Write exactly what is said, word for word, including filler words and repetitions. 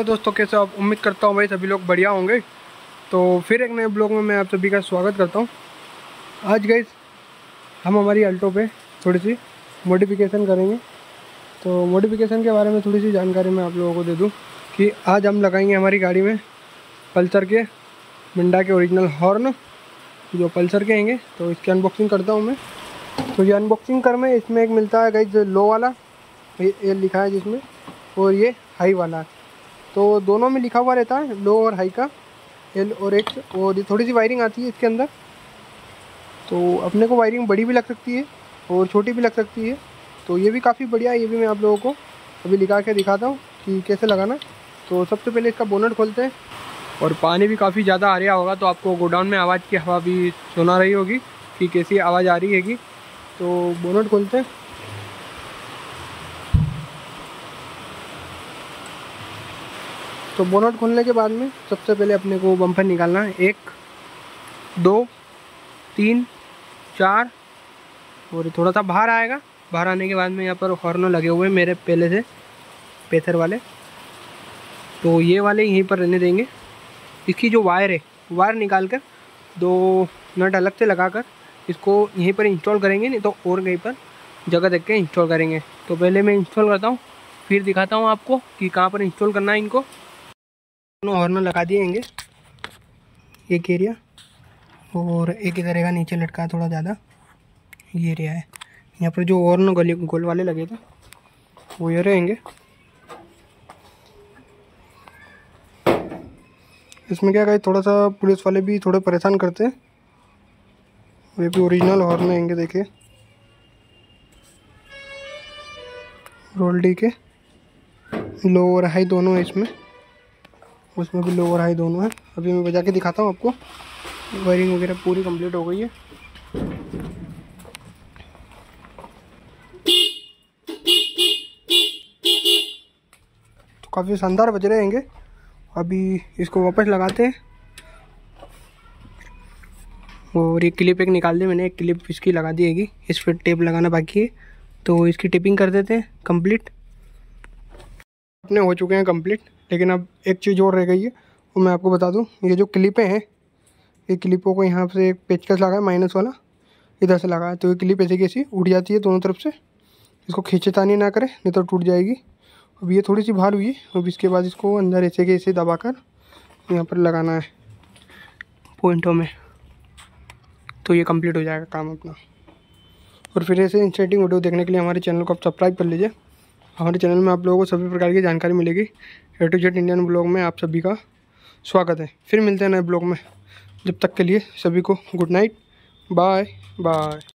दोस्तों, कैसे आप? उम्मीद करता हूँ भाई सभी लोग बढ़िया होंगे। तो फिर एक नए ब्लॉग में मैं आप सभी का स्वागत करता हूँ। आज गाइस हम हमारी अल्टो पे थोड़ी सी मॉडिफिकेशन करेंगे। तो मॉडिफिकेशन के बारे में थोड़ी सी जानकारी मैं आप लोगों को दे दूँ कि आज हम लगाएंगे हमारी गाड़ी में पल्सर के मिंडा के ओरिजिनल हॉर्न जो पल्सर के हैंगे। तो इसकी अनबॉक्सिंग करता हूँ मैं। तो ये अनबॉक्सिंग कर में इसमें एक मिलता है गाइस लो वाला, ये, ये लिखा है जिसमें, और ये हाई वाला। तो दोनों में लिखा हुआ रहता है लो और हाई का, एल और एक्स। और थोड़ी सी वायरिंग आती है इसके अंदर। तो अपने को वायरिंग बड़ी भी लग सकती है और छोटी भी लग सकती है। तो ये भी काफ़ी बढ़िया है। ये भी मैं आप लोगों को अभी लिखा के दिखाता हूँ कि कैसे लगाना। तो सबसे पहले इसका बोनट खोलते हैं। और पानी भी काफ़ी ज़्यादा आ रहा होगा, तो आपको गोडाउन में आवाज़ की हवा भी सुना रही होगी कि कैसी आवाज़ आ रही हैगी। तो बोनट खोलते हैं। तो बोनट खोलने के बाद में सबसे पहले अपने को बम्पर निकालना है। एक, दो, तीन, चार, और थोड़ा सा बाहर आएगा। बाहर आने के बाद में यहाँ पर हॉर्न लगे हुए हैं मेरे पहले से पेथर वाले। तो ये वाले यहीं पर रहने देंगे। इसकी जो वायर है, वायर निकाल कर दो नट अलग से लगाकर इसको यहीं पर इंस्टॉल करेंगे, नहीं तो और कहीं पर जगह देख के इंस्टॉल करेंगे। तो पहले मैं इंस्टॉल करता हूँ, फिर दिखाता हूँ आपको कि कहाँ पर इंस्टॉल करना है इनको। दोनों हॉर्न लगा दिएंगे, एक एरिया और एक इधर रहेगा नीचे लटका है थोड़ा ज़्यादा, ये एरिया है। यहाँ पर जो हॉर्न गली गोल वाले लगे थे वो ये रहेंगे। इसमें क्या कहे, थोड़ा सा पुलिस वाले भी थोड़े परेशान करते हैं। ये भी ओरिजिनल हॉर्न रहेंगे, देखिए रोल्डी के लो और हाई दोनों है इसमें। उसमें भी लो और हाई दोनों है। अभी मैं बजा के दिखाता हूँ आपको। वायरिंग वगैरह पूरी कंप्लीट हो गई है। तो काफ़ी शानदार बज रहे हैंगे। अभी इसको वापस लगाते हैं। और ये क्लिप एक निकाल दी मैंने, एक क्लिप इसकी लगा दी हैगी। इस पर टेप लगाना बाकी है, तो इसकी टिपिंग कर देते हैं कंप्लीट। अपने हो चुके हैं कंप्लीट, लेकिन अब एक चीज़ और रह गई है, वो मैं आपको बता दूं। ये जो क्लिपें हैं, ये क्लिपों को यहाँ से एक पेचकस लगा है माइनस वाला, इधर से लगा है। तो ये क्लिप ऐसी कैसी उड़ जाती है दोनों तरफ से। इसको खींचतानी ना करें, नहीं तो टूट जाएगी। अब ये थोड़ी सी बाहर हुई है। अब इसके बाद इसको अंदर ऐसे के ऐसे दबा कर यहाँ पर लगाना है पॉइंटों में। तो ये कंप्लीट हो जाएगा काम अपना। और फिर ऐसे इंटरेस्टिंग वीडियो देखने के लिए हमारे चैनल को आप सब्सक्राइब कर लीजिए। हमारे चैनल में आप लोगों को सभी प्रकार की जानकारी मिलेगी। A to Z Indian blog में आप सभी का स्वागत है। फिर मिलते हैं नए ब्लॉग में। जब तक के लिए सभी को गुड नाइट, बाय बाय।